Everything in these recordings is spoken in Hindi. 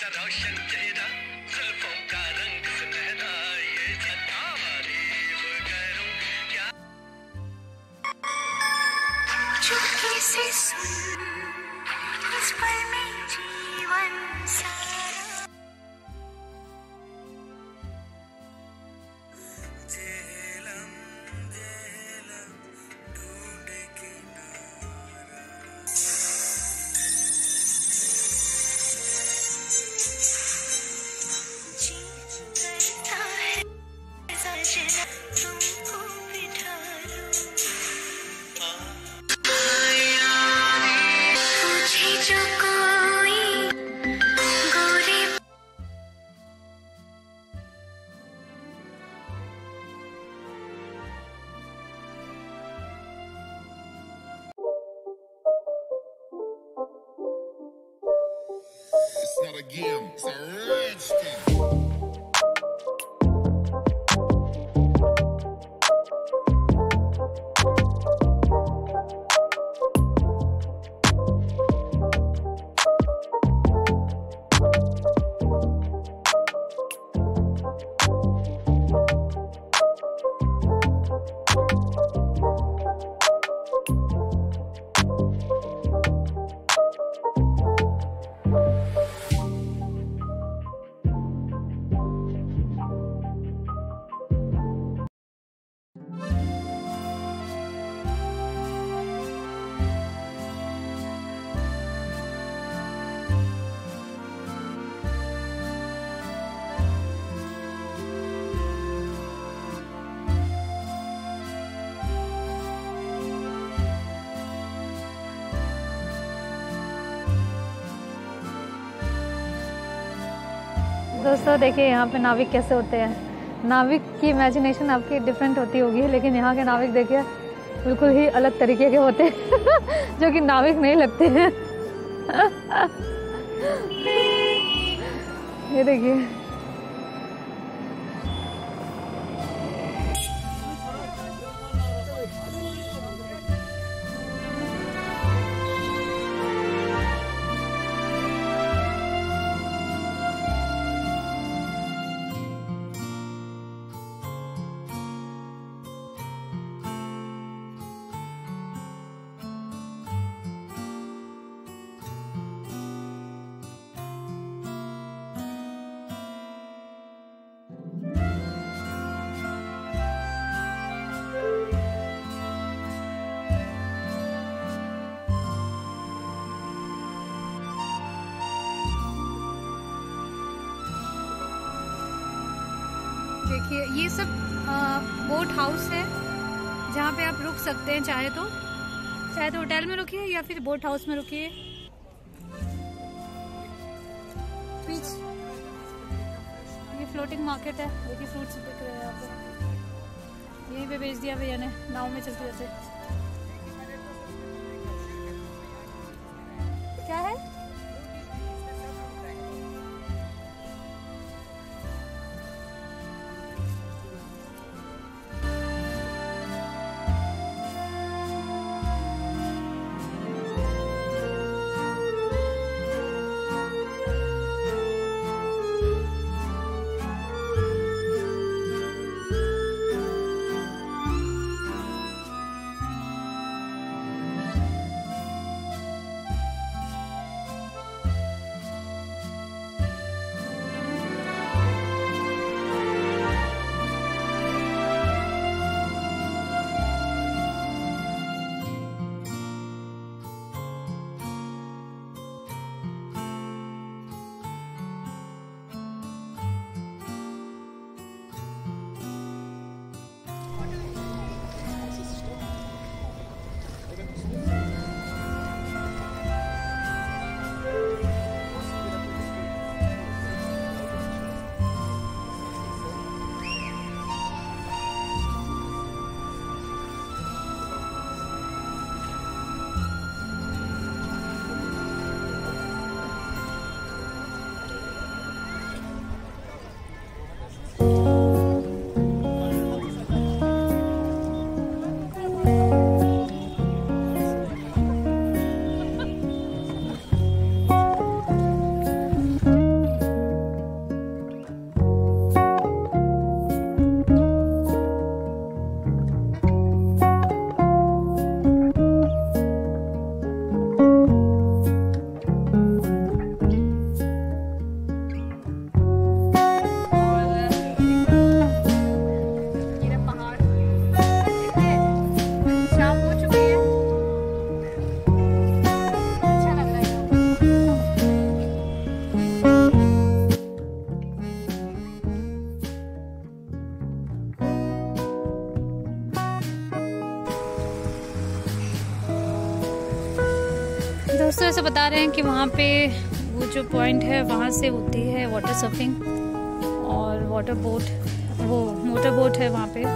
रोशन चेहरा, जुल्फों का रंग सुनहरा, ये जता तारीफ करूं क्या। चुपके से सुन, इस पल में जीवन सारा। जेलम जेलम ढूंढे किनारा। जी करता है सजना तुमको बिठा लूं। पूछे जो कोई गोरे। It's not a game, it's a rich thing. दोस्तों देखिए यहाँ पे नाविक कैसे होते हैं। नाविक की इमेजिनेशन आपकी डिफरेंट होती होगी, लेकिन यहाँ के नाविक देखिए बिल्कुल ही अलग तरीके के होते हैं जो कि नाविक नहीं लगते हैं। ये देखिए देखिए ये सब बोट हाउस है जहाँ पे आप रुक सकते हैं, चाहे तो होटल में रुकिए या फिर बोट हाउस में रुकिए। बीच ये फ्लोटिंग मार्केट है, देखिए फ्रूट्स बिक रहे हैं यहाँ पे। यहीं पे बेच दिया भैया ने नाव में चलते चलते। क्या है? से बता रहे हैं कि वहाँ पे वो जो पॉइंट है वहाँ से होती है वाटर सर्फिंग और वाटर बोट, वो मोटर बोट है वहाँ पे।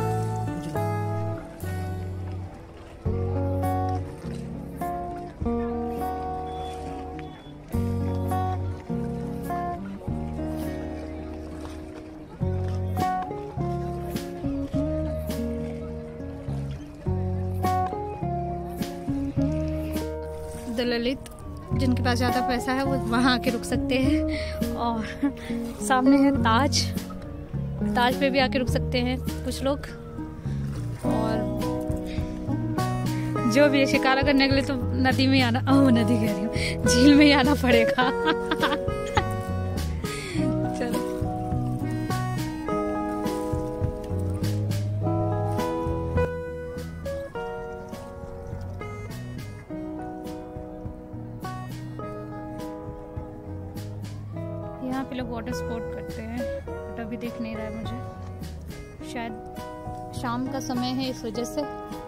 ललित, जिनके पास ज़्यादा पैसा है वो वहाँ आके रुक सकते हैं। और सामने है ताज, ताज पे भी आके रुक सकते हैं कुछ लोग। और जो भी शिकारा करने के लिए तो नदी में आना, नदी कह रही हूँ, झील में ही आना पड़ेगा। चलो यहाँ पे लोग वाटर स्पोर्ट करते हैं, बट अभी दिख नहीं रहा है मुझे, शायद शाम का समय है इस वजह से।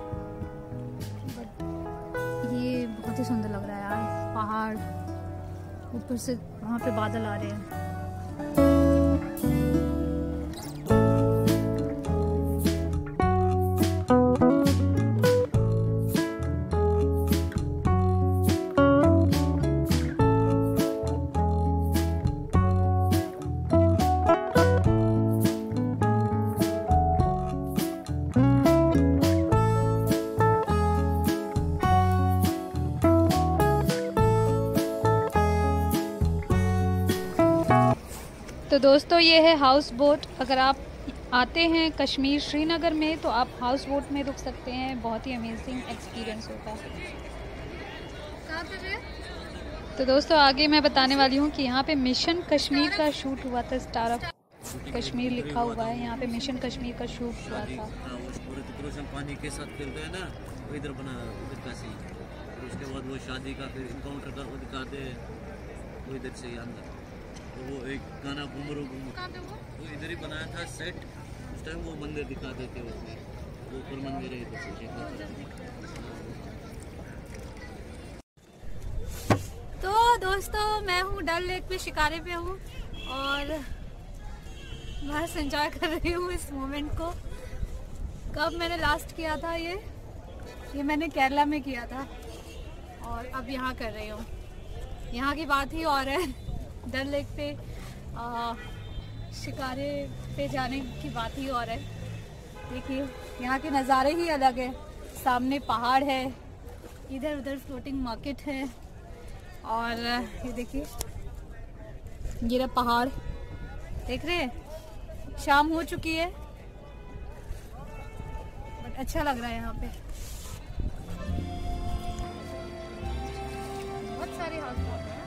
बट ये बहुत ही सुंदर लग रहा है यार, पहाड़ ऊपर से वहाँ पे बादल आ रहे हैं। तो दोस्तों ये है हाउस बोट। अगर आप आते हैं कश्मीर श्रीनगर में तो आप हाउस बोट में रुक सकते हैं, बहुत ही अमेजिंग एक्सपीरियंस होगा। तो दोस्तों आगे मैं बताने वाली हूँ कि यहाँ पे मिशन कश्मीर का शूट हुआ था, स्टार ऑफ कश्मीर लिखा हुआ है यहाँ पे, मिशन कश्मीर का शूट हुआ था। पानी के साथ खेलते हैं ना, वो इधर बना उधर का सीन, उसके बाद वो शादी का फिर इनकाउंटर का वो दिखाते हैं, वो इधर से अंदर। तो वो एक गाना घूमरो वो इधर ही बनाया था सेट, उस टाइम वो मंदिर दिखा देते उसमें, वो ऊपर मंदिर है इधर। तो दोस्तों मैं हूँ डल लेक पे, शिकारे पे हूँ और बस एंजॉय कर रही हूँ इस मोमेंट को। कब मैंने लास्ट किया था ये मैंने केरला में किया था और अब यहाँ कर रही हूँ। यहाँ की बात ही और है, डल लेक पे शिकारे पे जाने की बात ही और है। देखिए यहाँ के नज़ारे ही अलग है, सामने पहाड़ है, इधर उधर फ्लोटिंग मार्केट है और ये देखिए ये रहा पहाड़, देख रहे हैं। शाम हो चुकी है बट अच्छा लग रहा है यहाँ पे, बहुत सारे हाउस बोट हैं।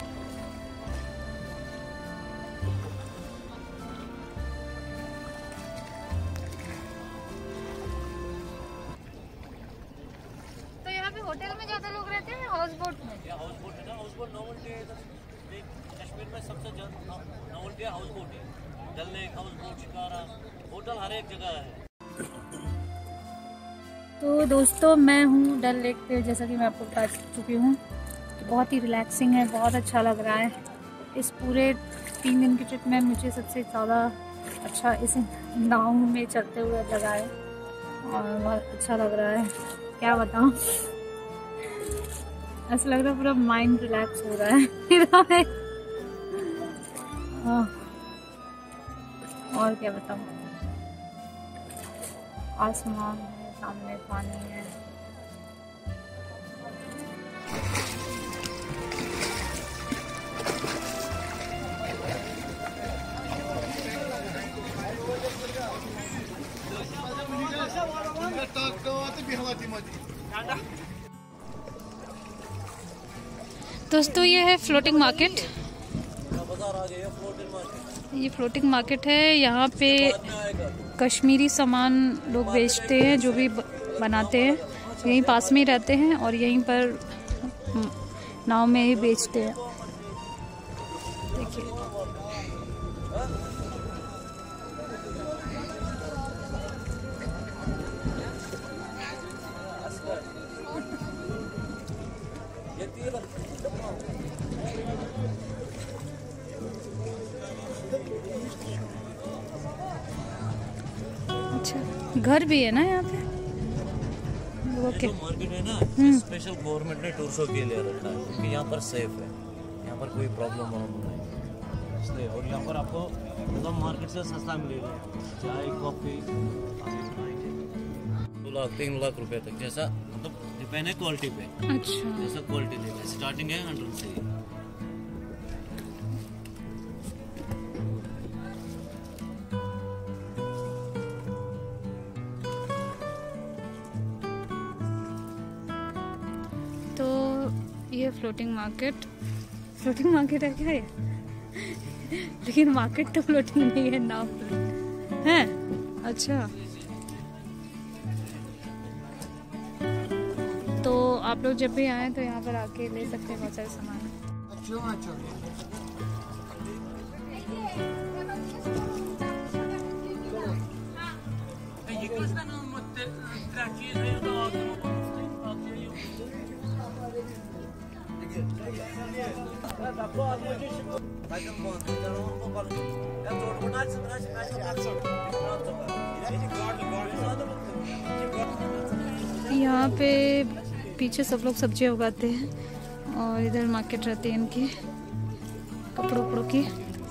तो यहाँ पे होटल में ज्यादा लोग रहते हैं, हाउस बोट में? हाउस बोट है ना, हाउस बोट नॉवल्टी है कश्मीर में, सबसे नॉवल्टी हाउस बोट है। Dal lake, house boat, shikara, hotel हर एक जगह है। तो दोस्तों मैं हूँ डल लेक पे, जैसा कि मैं आपको बता चुकी हूँ। तो बहुत ही रिलैक्सिंग है, बहुत अच्छा लग रहा है। इस पूरे 3 दिन की ट्रिप में मुझे सबसे ज़्यादा अच्छा इस नाव में चलते हुए लगा है और बहुत अच्छा लग रहा है, क्या बताऊँ। ऐसा लग रहा है पूरा माइंड रिलैक्स हो रहा है। और क्या बताऊँ, आसमान है, सामने पानी है। दोस्तों ये है फ्लोटिंग मार्केट, ये फ्लोटिंग मार्केट है। यहाँ पे कश्मीरी सामान लोग बेचते हैं, जो भी बनाते हैं यहीं पास में ही रहते हैं और यहीं पर नाव में ही बेचते हैं। देखिए अच्छा, घर भी है ना यहाँ पे? ओके। जो मार्केट है ना, स्पेशल गवर्नमेंट ने टूरिस्टों के लिए रखा है क्योंकि यहाँ पर सेफ है, यहाँ पर कोई प्रॉब्लम नहीं इसलिए। और यहाँ पर आपको मतलब मार्केट से सस्ता मिलेगा, चाय कॉफ़ी 2 लाख 3 लाख रुपए तक, जैसा मतलब डिपेंड है क्वालिटी पे। अच्छा, जैसा क्वालिटी लेगा, स्टार्टिंग है 100 से ही। तो ये फ्लोटिंग मार्केट है क्या ये? लेकिन मार्केट तो फ्लोटिंग नहीं है, नाव है। अच्छा, तो आप लोग जब भी आए तो यहाँ पर आके ले सकते हैं बहुत सारे सामान। यहाँ पे पीछे सब लोग सब्जियाँ उगाते हैं और इधर मार्केट रहती है इनकी कपड़ों की।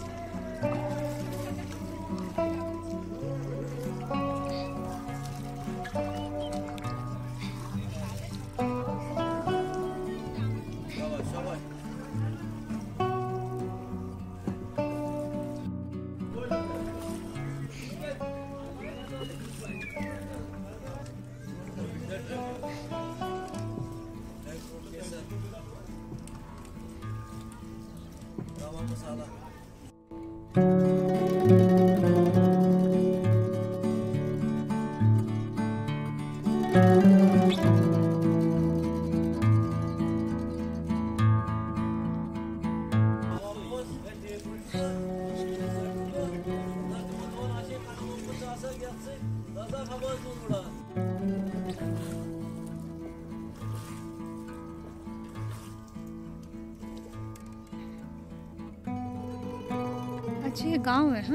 अच्छा, ये गांव है। हाँ,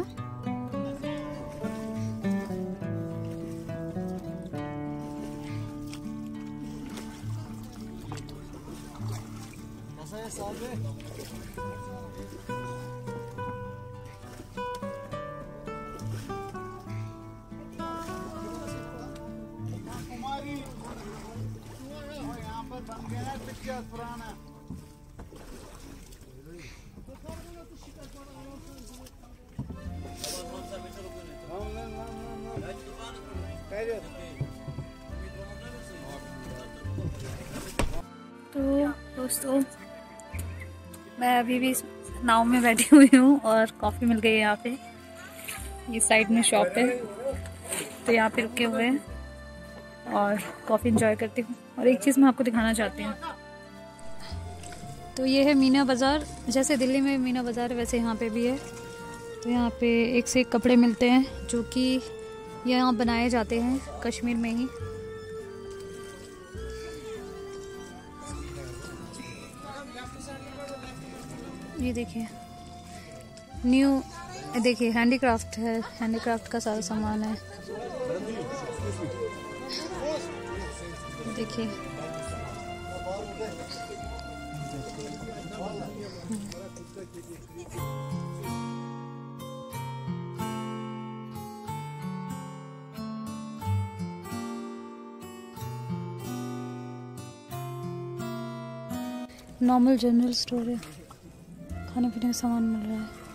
यहाँ पर बन गया है पिक्चर पुराना। तो दोस्तों मैं अभी भी इस नाव में बैठी हुई हूँ और कॉफ़ी मिल गई है यहाँ पे। ये साइड में शॉप है तो यहाँ पे रुके हुए हैं और कॉफ़ी एंजॉय करती हूँ। और एक चीज़ मैं आपको दिखाना चाहती हूँ, तो ये है मीना बाज़ार। जैसे दिल्ली में मीना बाज़ार है वैसे यहाँ पे भी है। तो यहाँ पे एक से एक कपड़े मिलते हैं जो कि यहाँ बनाए जाते हैं कश्मीर में ही। ये देखिए न्यू, देखिए हैंडीक्राफ्ट है, हैंडीक्राफ्ट का सारा सामान है। देखिए नॉर्मल जनरल स्टोर है, खाने पीने का सामान मिल रहा है।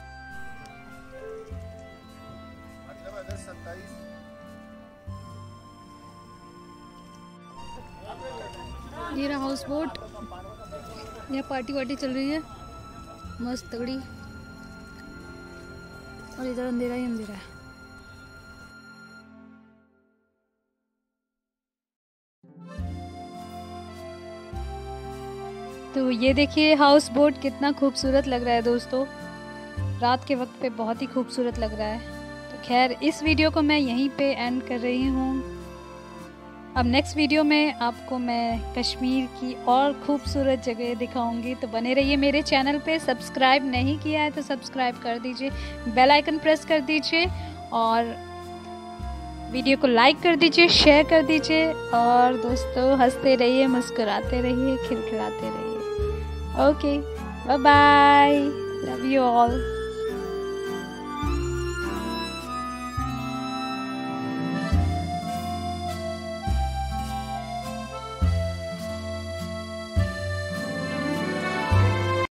ये रहा हाउस बोट, यहाँ पार्टी वार्टी चल रही है मस्त तगड़ी। और इधर अंधेरा ही अंधेरा है। तो ये देखिए हाउस बोट कितना खूबसूरत लग रहा है दोस्तों, रात के वक्त पे बहुत ही खूबसूरत लग रहा है। तो खैर इस वीडियो को मैं यहीं पे एंड कर रही हूँ। अब नेक्स्ट वीडियो में आपको मैं कश्मीर की और खूबसूरत जगह दिखाऊंगी, तो बने रहिए मेरे चैनल पे। सब्सक्राइब नहीं किया है तो सब्सक्राइब कर दीजिए, बेल आइकन प्रेस कर दीजिए और वीडियो को लाइक कर दीजिए, शेयर कर दीजिए। और दोस्तों हंसते रहिए, मुस्कुराते रहिए, खिलखिलाते रहिए। Okay, bye bye, love you all.